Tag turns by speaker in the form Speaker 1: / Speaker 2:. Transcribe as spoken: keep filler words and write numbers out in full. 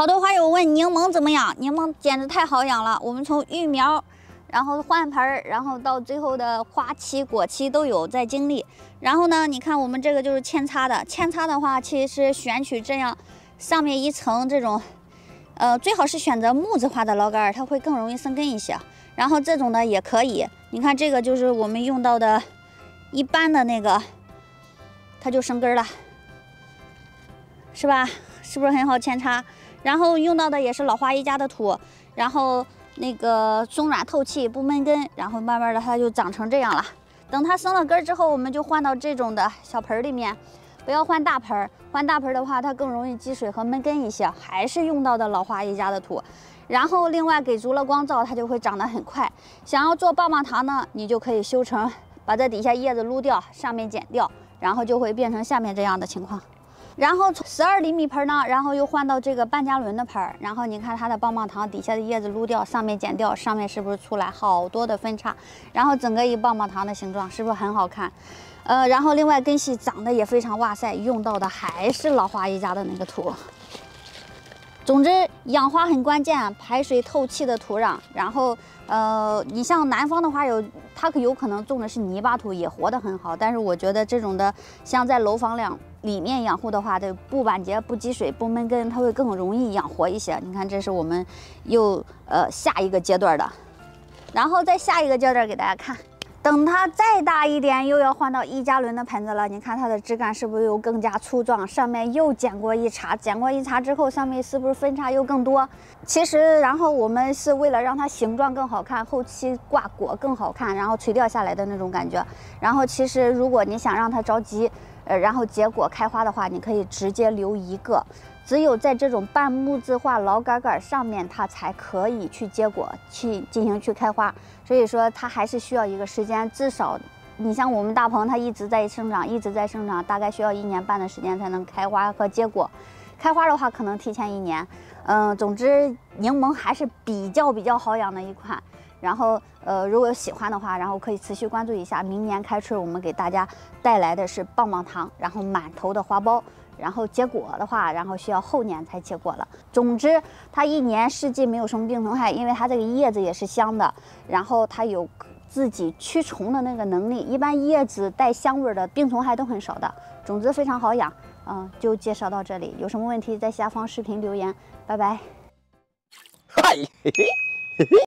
Speaker 1: 好多花友问柠檬怎么养，柠檬简直太好养了。我们从育苗，然后换盆儿，然后到最后的花期、果期都有在经历。然后呢，你看我们这个就是扦插的，扦插的话，其实选取这样上面一层这种，呃，最好是选择木质化的老杆儿，它会更容易生根一些。然后这种的也可以，你看这个就是我们用到的一般的那个，它就生根了，是吧？是不是很好扦插？然后用到的也是老花一家的土，然后那个松软透气不闷根，然后慢慢的它就长成这样了。等它生了根之后，我们就换到这种的小盆里面，不要换大盆。换大盆的话，它更容易积水和闷根一些，还是用到的老花一家的土。然后另外给足了光照，它就会长得很快。想要做棒棒糖呢，你就可以修成把这底下叶子撸掉，上面剪掉，然后就会变成下面这样的情况。然后十二厘米盆呢，然后又换到这个半加仑的盆，然后你看它的棒棒糖底下的叶子撸掉，上面剪掉，上面是不是出来好多的分叉？然后整个一棒棒糖的形状是不是很好看？呃，然后另外根系长得也非常哇塞，用到的还是老花一家的那个土。总之，养花很关键，排水透气的土壤。然后，呃，你像南方的话有，它可有可能种的是泥巴土，也活得很好。但是我觉得这种的，像在楼房两里面养护的话，这不板结、不积水、不闷根，它会更容易养活一些。你看，这是我们又呃下一个阶段的，然后再下一个阶段给大家看。等它再大一点，又要换到一加仑的盆子了。你看它的枝干是不是又更加粗壮？上面又剪过一茬，剪过一茬之后，上面是不是分叉又更多？其实，然后我们是为了让它形状更好看，后期挂果更好看，然后垂钓下来的那种感觉。然后，其实如果你想让它着急，呃，然后结果开花的话，你可以直接留一个。只有在这种半木质化老杆杆上面，它才可以去结果，去进行去开花。所以说，它还是需要一个时间，至少你像我们大棚，它一直在生长，一直在生长，大概需要一年半的时间才能开花和结果。开花的话，可能提前一年。嗯，总之，柠檬还是比较比较好养的一款。然后，呃，如果有喜欢的话，然后可以持续关注一下。明年开春，我们给大家带来的是棒棒糖，然后满头的花苞。然后结果的话，然后需要后年才结果了。总之，它一年四季没有什么病虫害，因为它这个叶子也是香的，然后它有自己驱虫的那个能力。一般叶子带香味的病虫害都很少的。总之非常好养，嗯，就介绍到这里。有什么问题在下方视频留言，拜拜。嗨。